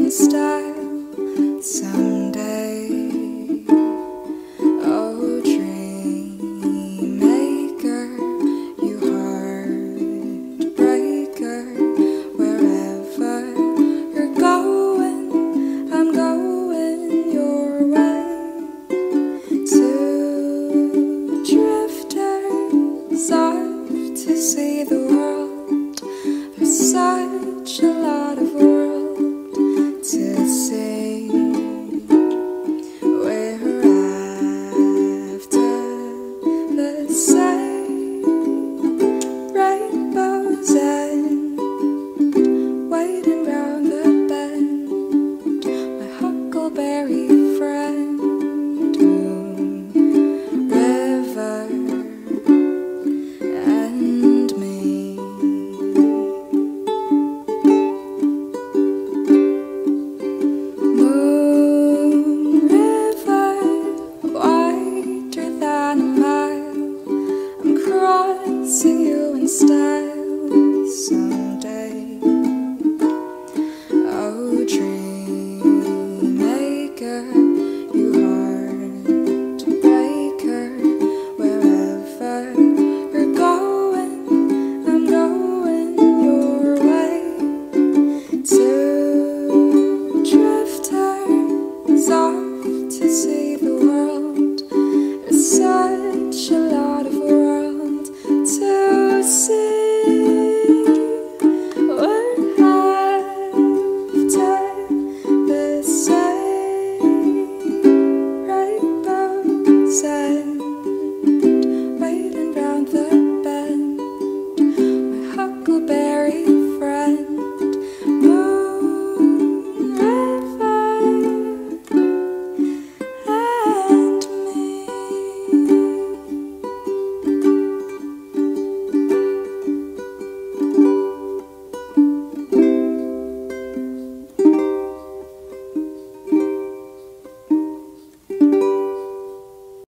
style someday. Oh, dream maker, you heartbreaker, wherever you're going, I'm going your way. Two drifters off to see the world. There's such a lot of world to see. We're after the same rainbows and waiting round